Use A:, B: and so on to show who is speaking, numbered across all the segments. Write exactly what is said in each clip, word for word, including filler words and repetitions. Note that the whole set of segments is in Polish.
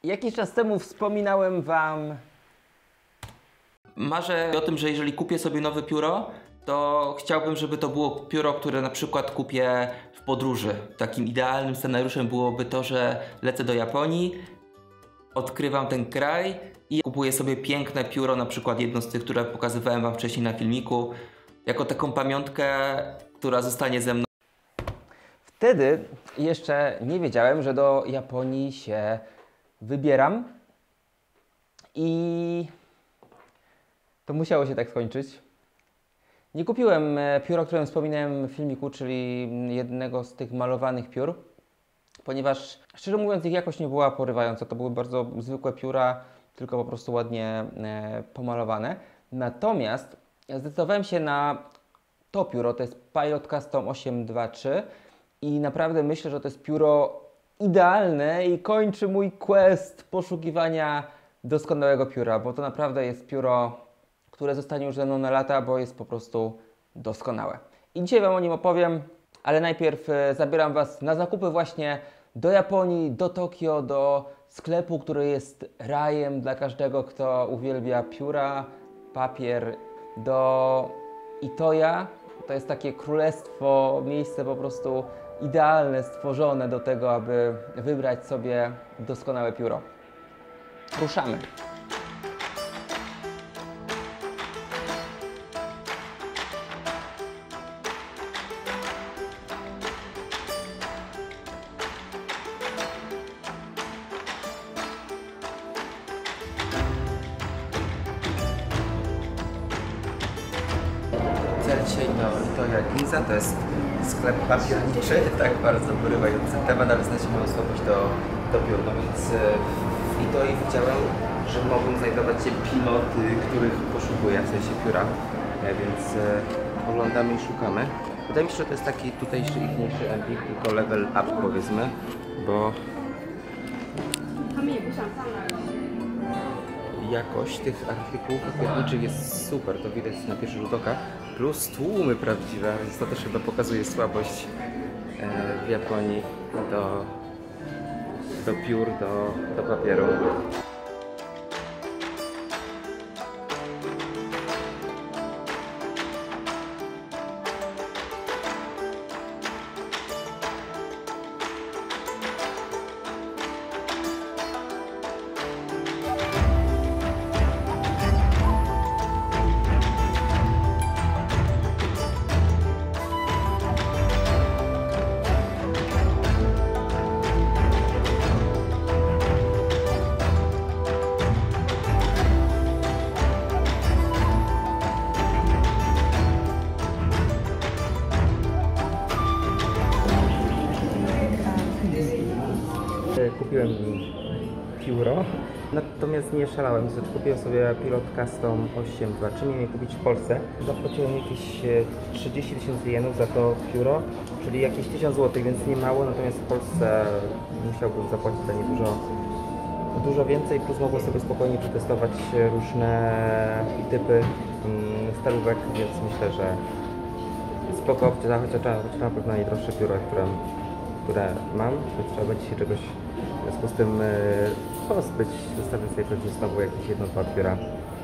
A: Jakiś czas temu wspominałem Wam...
B: Marzę o tym, że jeżeli kupię sobie nowe pióro, to chciałbym, żeby to było pióro, które na przykład kupię w podróży. Takim idealnym scenariuszem byłoby to, że lecę do Japonii, odkrywam ten kraj i kupuję sobie piękne pióro, na przykład jedno z tych, które pokazywałem Wam wcześniej na filmiku, jako taką pamiątkę, która zostanie ze mną.
A: Wtedy jeszcze nie wiedziałem, że do Japonii się wybieram i to musiało się tak skończyć. Nie kupiłem pióra, o którym wspominałem w filmiku, czyli jednego z tych malowanych piór, ponieważ szczerze mówiąc ich jakość nie była porywająca. To były bardzo zwykłe pióra, tylko po prostu ładnie e, pomalowane. Natomiast zdecydowałem się na to pióro, to jest Pilot Custom osiem dwa trzy i naprawdę myślę, że to jest pióro idealne i kończy mój quest poszukiwania doskonałego pióra, bo to naprawdę jest pióro, które zostanie już ze mną na lata, bo jest po prostu doskonałe. I dzisiaj Wam o nim opowiem, ale najpierw zabieram Was na zakupy właśnie do Japonii, do Tokio, do sklepu, który jest rajem dla każdego, kto uwielbia pióra, papier, do Itoya. To jest takie królestwo, miejsce po prostu idealne, stworzone do tego, aby wybrać sobie doskonałe pióro. Ruszamy!
B: Cel dzisiaj to Itoya Ginza, to jest sklep papierniczy, tak bardzo porywający temat, ale znacie moją słabość do, do piór. No więc w Itoi widziałem, że mogą znajdować się piloty, których poszukuję, w sensie pióra, więc oglądamy i szukamy. Wydaje mi się, że to jest taki tutejszy, ichniejszy Empik, tylko level up powiedzmy, bo jakość tych artykułów papierniczych jest super, to widać na pierwszy rzut oka. Plus tłumy prawdziwe, więc to też chyba pokazuje słabość e, w Japonii do, do piór, do, do papieru. Kupiłem pióro, natomiast nie szalałem, znaczy kupiłem sobie Pilot Custom osiem dwa trzy, miałem je kupić w Polsce. Zapłaciłem jakieś trzydzieści tysięcy jenów za to pióro, czyli jakieś tysiąc złotych, więc nie mało, natomiast w Polsce musiałbym zapłacić za nie dużo, dużo więcej, plus mogłem sobie spokojnie przetestować różne typy stalówek, więc myślę, że spoko opcja, chociaż na pewno najdroższe pióro, które, które mam, więc trzeba będzie się czegoś w związku z tym pozbyć, zostawię sobie pewnie znowu jakieś jedno, dwa pióra.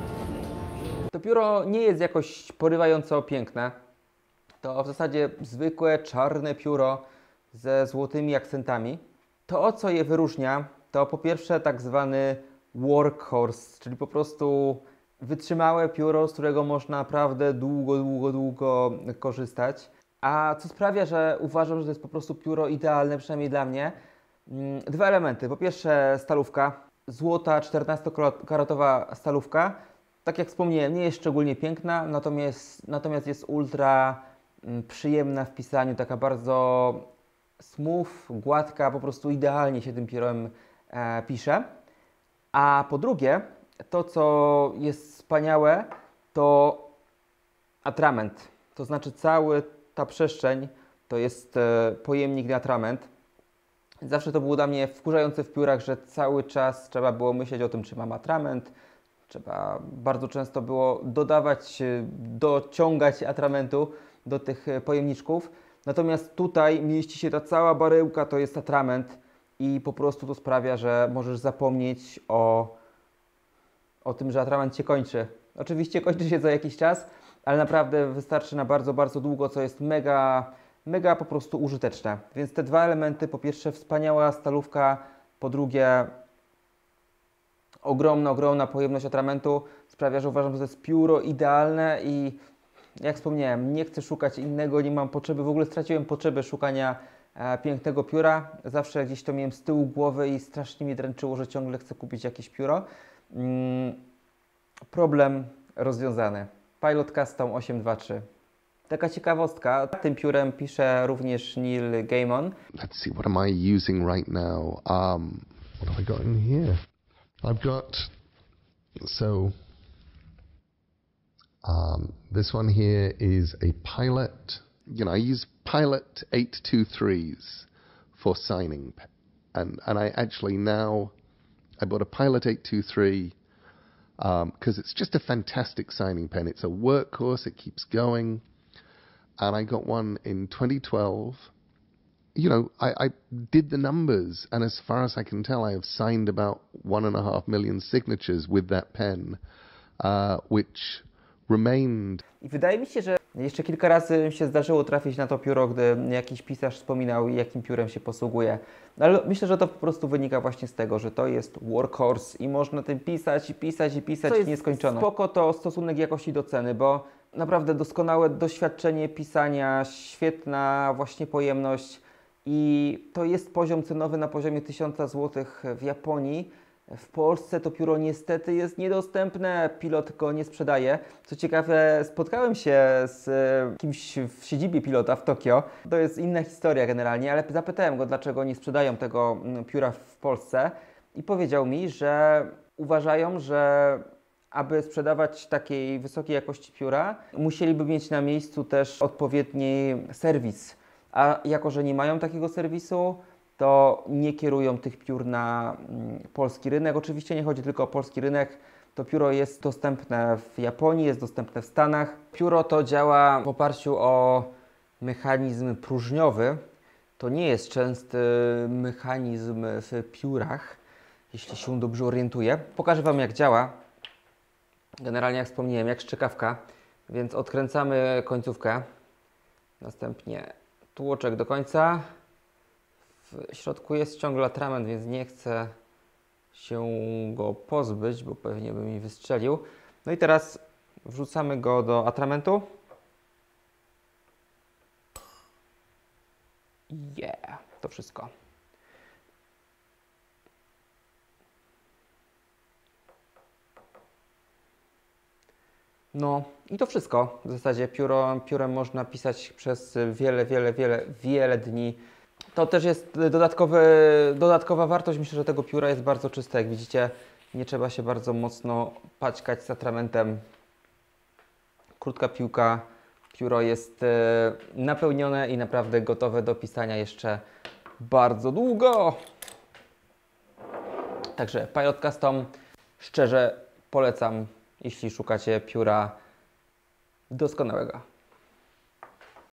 A: To pióro nie jest jakoś porywająco piękne. To w zasadzie zwykłe, czarne pióro ze złotymi akcentami. To, o co je wyróżnia, to po pierwsze tak zwany workhorse, czyli po prostu wytrzymałe pióro, z którego można naprawdę długo, długo, długo korzystać. A co sprawia, że uważam, że to jest po prostu pióro idealne, przynajmniej dla mnie. Dwa elementy. Po pierwsze stalówka, złota czternastokaratowa stalówka. Tak jak wspomniałem, nie jest szczególnie piękna, natomiast, natomiast jest ultra przyjemna w pisaniu, taka bardzo smooth, gładka, po prostu idealnie się tym piórem e, pisze. A po drugie, to co jest wspaniałe, to atrament. To znaczy cała ta przestrzeń to jest e, pojemnik na atrament. Zawsze to było dla mnie wkurzające w piórach, że cały czas trzeba było myśleć o tym, czy mam atrament. Trzeba bardzo często było dodawać, dociągać atramentu do tych pojemniczków. Natomiast tutaj mieści się ta cała baryłka, to jest atrament i po prostu to sprawia, że możesz zapomnieć o, o tym, że atrament się kończy. Oczywiście kończy się za jakiś czas, ale naprawdę wystarczy na bardzo, bardzo długo, co jest mega, mega po prostu użyteczne. Więc te dwa elementy, po pierwsze wspaniała stalówka, po drugie ogromna, ogromna pojemność atramentu sprawia, że uważam, że to jest pióro idealne i jak wspomniałem, nie chcę szukać innego, nie mam potrzeby, w ogóle straciłem potrzebę szukania e, pięknego pióra. Zawsze gdzieś to miałem z tyłu głowy i strasznie mnie dręczyło, że ciągle chcę kupić jakieś pióro. Mm, problem rozwiązany. Pilot Custom osiemset dwadzieścia trzy. Taka ciekawostka, tym piórem pisze również Neil Gaiman.
C: Let's see, what am I using right now? Um, what have I got in here? I've got, so, um, this one here is a Pilot, you know, I use Pilot eight two threes for signing. And, and I actually now, I bought a Pilot eight two three because um, it's just a fantastic signing pen. It's a workhorse, it keeps going. And I got one in twenty twelve. You know, I, I did the numbers, and as far as I can tell, I have signed about one and a half million signatures with that pen, uh, which remained.
A: I wydaje mi się, że jeszcze kilka razy mi się zdarzyło trafić na to pióro, gdy jakiś pisarz wspominał, jakim piórem się posługuje. No, ale myślę, że to po prostu wynika właśnie z tego, że to jest workhorse i można tym pisać i pisać i pisać w nieskończoność. Spoko to stosunek jakości do ceny, bo naprawdę doskonałe doświadczenie pisania, świetna właśnie pojemność i to jest poziom cenowy na poziomie tysiąc złotych w Japonii. W Polsce to pióro niestety jest niedostępne, Pilot go nie sprzedaje. Co ciekawe, spotkałem się z kimś w siedzibie Pilota w Tokio. To jest inna historia generalnie, ale zapytałem go, dlaczego nie sprzedają tego pióra w Polsce i powiedział mi, że uważają, że aby sprzedawać takiej wysokiej jakości pióra, musieliby mieć na miejscu też odpowiedni serwis. A jako, że nie mają takiego serwisu, to nie kierują tych piór na mm, polski rynek. Oczywiście nie chodzi tylko o polski rynek. To pióro jest dostępne w Japonii, jest dostępne w Stanach. Pióro to działa w oparciu o mechanizm próżniowy. To nie jest częsty mechanizm w piórach, jeśli się dobrze orientuję. Pokażę Wam, jak działa. Generalnie, jak wspomniałem, jak strzykawka, więc odkręcamy końcówkę. Następnie tłoczek do końca. W środku jest ciągle atrament, więc nie chcę się go pozbyć, bo pewnie by mi wystrzelił. No i teraz wrzucamy go do atramentu. Yeah, to wszystko. No i to wszystko. W zasadzie pióro, piórem można pisać przez wiele, wiele, wiele, wiele dni. To też jest dodatkowy, dodatkowa wartość. Myślę, że tego pióra jest bardzo czyste. Jak widzicie, nie trzeba się bardzo mocno paćkać z atramentem. Krótka piłka, pióro jest napełnione i naprawdę gotowe do pisania jeszcze bardzo długo. Także Pilot Custom szczerze polecam, jeśli szukacie pióra doskonałego.